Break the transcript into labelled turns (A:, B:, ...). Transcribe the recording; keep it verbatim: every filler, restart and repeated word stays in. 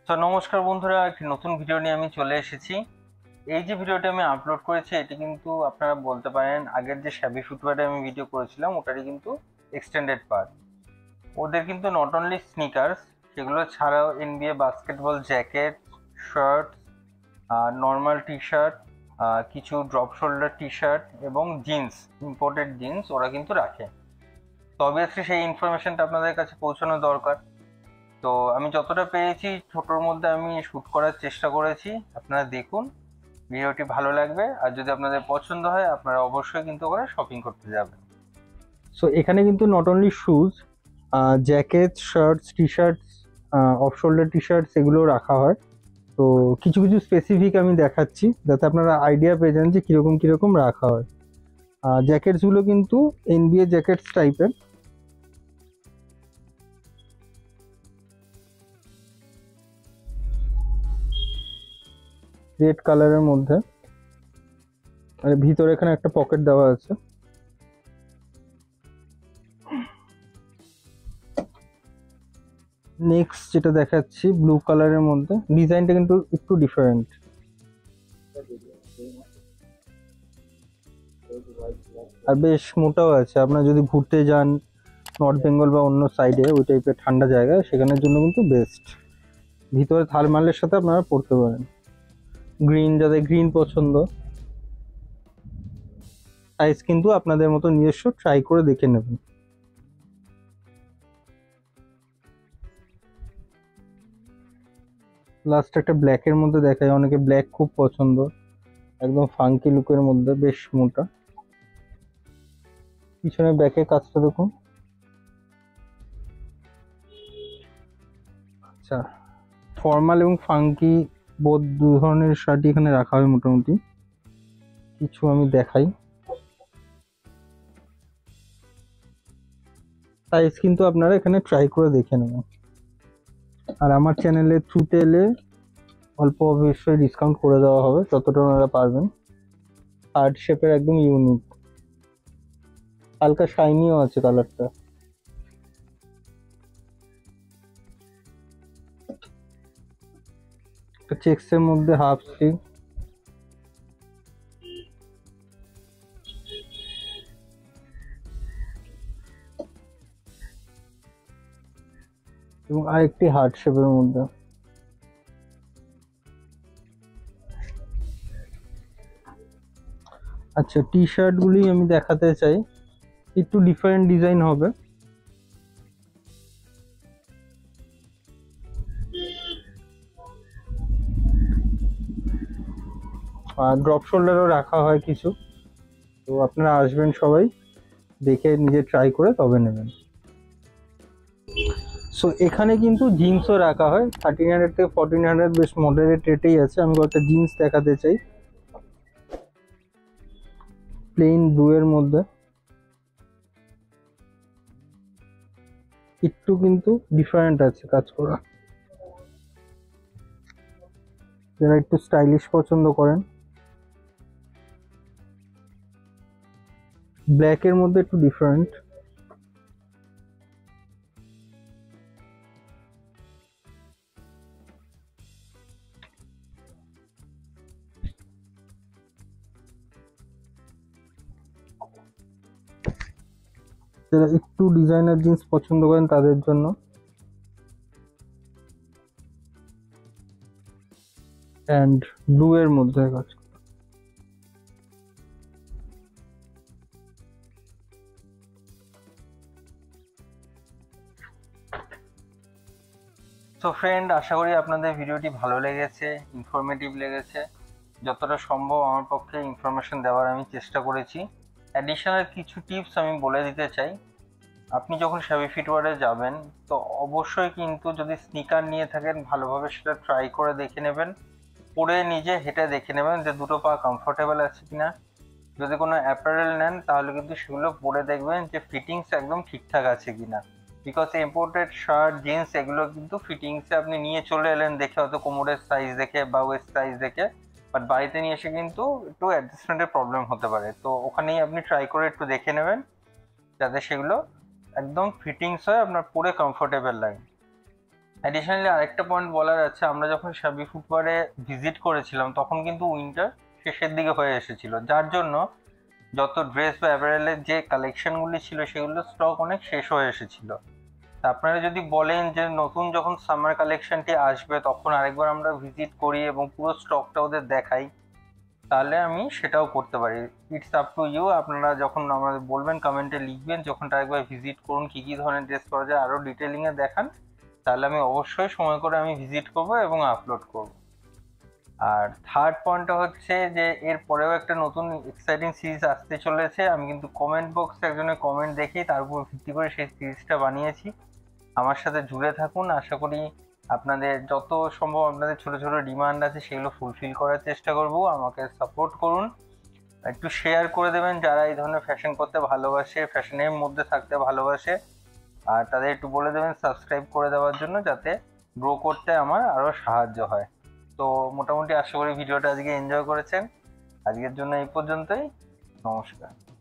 A: তো নমস্কার বন্ধুরা, একটি নতুন ভিডিও নিয়ে আমি চলে এসেছি। এই যে ভিডিওটা আমি আপলোড করেছি এটি কিন্তু আপনারা বলতে পারেন আগের যে শ্যাবি ফুটওয়্যারে আমি ভিডিও করেছিলাম ওটারই কিন্তু এক্সটেন্ডেড পার্ট। ওদের কিন্তু নট অনলি স্নিকার্স, সেগুলো ছাড়াও NBA basketball jacket, shirt, normal T shirt, কিছু ড্রপ শোল্ডার টি শার্ট এবং জিন্স, ইম্পোর্টেড জিন্স ওরা কিন্তু রাখে। তো অবভিয়াসলি সেই ইনফরমেশনটা আপনাদের কাছে পৌঁছানো দরকার। তো আমি যতটা পেরেছি ছোটোর মধ্যে আমি শ্যুট করার চেষ্টা করেছি। আপনারা দেখুন, ভিডিওটি ভালো লাগবে, আর যদি আপনাদের পছন্দ হয় আপনারা অবশ্যই কিন্তু ওখানে শপিং করতে যাবেন।
B: সো এখানে কিন্তু not only shoes, jacket, shirts, T shirts, off shoulder T shirts এগুলো রাখা হয়। তো কিছু কিছু স্পেসিফিক আমি দেখাচ্ছি যাতে আপনারা আইডিয়া পেয়ে যান যে কীরকম কীরকম রাখা হয়। জ্যাকেটসগুলো কিন্তু এনবিএ জ্যাকেটস টাইপের। রেড কালারের মধ্যে, আর ভিতরে এখানে একটা পকেট দেওয়া আছে। নেক্সট যেটা দেখাচ্ছি ব্লু কালারের মধ্যে, ডিজাইনটা কিন্তু একটু ডিফারেন্ট। আর বেশ মোটাও আছে। আপনারা যদি ঘুরতে যান নর্থ বেঙ্গল বা অন্য সাইডে ওই টাইপের ঠান্ডা জায়গায়, সেখানের জন্য কিন্তু বেস্ট। ভিতরে থার্মালের সাথে আপনারা পরতে পারেন। গ্রিন, যাদের গ্রিন পছন্দ, সাইজ কিন্তু আপনাদের মতো নিজস্ব ট্রাই করে দেখে নেবেন। লাস্ট একটা ব্ল্যাকের মধ্যে দেখায়, অনেকে ব্ল্যাক খুব পছন্দ, একদম ফাঙ্কি লুকের মধ্যে, বেশ মোটা। পিছনে ব্যাকের কাজটা দেখুন। আচ্ছা, ফর্মাল এবং ফাঙ্কি বোধ দু ধরনের শার্টই এখানে রাখা হয় মোটামুটি। কিছু আমি দেখাই। সাইজ কিন্তু আপনারা এখানে ট্রাই করে দেখে নেবেন। আর আমার চ্যানেলের থ্রুতে এলে অল্প অবশ্যই ডিসকাউন্ট করে দেওয়া হবে যতটা ওনারা পারবেন। হার্ট শেপের, একদম ইউনিক, হালকা শাইনিও আছে কালারটা। চেক্সের মধ্যে হাফ স্লিভ, এবং আরেকটি হার্ট শেপের মধ্যে। আচ্ছা, টি শার্ট গুলি আমি দেখাতে চাই, একটু ডিফারেন্ট ডিজাইন হবে। আর ড্রপ শোল্ডারও রাখা হয় কিছু। তো আপনারা আসবেন সবাই, দেখে নিজে ট্রাই করে তবে নেবেন। সো এখানে কিন্তু জিন্সও রাখা হয়। থার্টিন হান্ড্রেড থেকে ফোরটিন হান্ড্রেড বেশ মডারেট রেটেই আছে। আমি কয়েকটা জিন্স দেখাতে চাই, প্লেন ব্লু এর মধ্যে। একটু কিন্তু ডিফারেন্ট আছে কাজ করা। যারা একটু স্টাইলিশ পছন্দ করেন, ব্ল্যাক এর মধ্যে একটু ডিফারেন্ট। যারা একটু ডিজাইনার জিন্স পছন্দ করেন তাদের জন্য। অ্যান্ড ব্লু এর মধ্যে কাজ।
A: তো ফ্রেন্ড, আশা করি আপনাদের ভিডিওটি ভালো লেগেছে, ইনফরমেটিভ লেগেছে। যতটা সম্ভব আমার পক্ষে ইনফরমেশন দেওয়ার আমি চেষ্টা করেছি। অ্যাডিশনাল কিছু টিপস আমি বলে দিতে চাই। আপনি যখন শ্যাবি ফুটওয়্যারে যাবেন তো অবশ্যই কিন্তু যদি স্নিকার নিয়ে থাকেন ভালোভাবে সেটা ট্রাই করে দেখে নেবেন, পরে নিজে হেঁটে দেখে নেবেন যে দুটো পা কমফোর্টেবল আছে কিনা। যদি কোনো অ্যাপারেল নেন তাহলে কিন্তু সেগুলো পরে দেখবেন যে ফিটিংস একদম ঠিকঠাক আছে কিনা। বিকজ ইম্পোর্টেড শার্ট, জিন্স এগুলো কিন্তু ফিটিংসে আপনি নিয়ে চলে এলেন দেখে, হয়তো কোমরের সাইজ দেখে বা ওয়েস্ট সাইজ দেখে, বাট বাড়িতে নিয়ে এসে কিন্তু একটু অ্যাডজাস্টমেন্টের প্রবলেম হতে পারে। তো ওখানেই আপনি ট্রাই করে একটু দেখে নেবেন যাতে সেগুলো একদম ফিটিংস হয়, আপনার পরে কমফোর্টেবল লাগে। অ্যাডিশনালি আরেকটা পয়েন্ট বলার আছে, আমরা যখন শাবি ফুটওয়ারে ভিজিট করেছিলাম তখন কিন্তু উইন্টার শেষের দিকে হয়ে এসেছিল, যার জন্য যত ড্রেস বা অ্যাপারেলের যে কালেকশনগুলি ছিল সেগুলো স্টক অনেক শেষ হয়ে এসেছিল। আপনারা যদি বলেন যে নতুন যখন সামার কালেকশনটি আসবে তখন আরেকবার আমরা ভিজিট করি এবং পুরো স্টকটা ওদের দেখাই, তাহলে আমি সেটাও করতে পারি। It's up to you. আপনারা যখন আমাদের বলবেন, কমেন্টে লিখবেন যখন আরেকবার ভিজিট করুন কী কী ধরনের ড্রেস পাওয়া যায় আরও ডিটেলিংয়ে দেখান, তাহলে আমি অবশ্যই সময় করে আমি ভিজিট করব এবং আপলোড করব। আর থার্ড পয়েন্টটা হচ্ছে যে এর পরেও একটা নতুন এক্সাইটিং সিরিজ আসতে চলেছে। আমি কিন্তু কমেন্ট বক্সে একজনের কমেন্ট দেখি তার উপর ভিত্তি করে সেই সিরিজটা বানিয়েছি। আমার সাথে জুড়ে থাকুন, আশা করি আপনাদের যত সম্ভব আপনাদের ছোট ছোট ডিমান্ড আছে সেগুলো ফুলফিল করার চেষ্টা করব। আমাকে সাপোর্ট করুন, একটু শেয়ার করে দেবেন যারা এই ধরনের ফ্যাশন করতে ভালোবাসে, ফ্যাশনের মধ্যে থাকতে ভালোবাসে, আর তাদের একটু বলে দেবেন সাবস্ক্রাইব করে দেওয়ার জন্য, যাতে গ্রো করতে আমার আরও সাহায্য হয়। তো মোটামুটি আশা করি ভিডিওটা আজকে এনজয় করেছেন। আজকের জন্য এই পর্যন্তই, নমস্কার।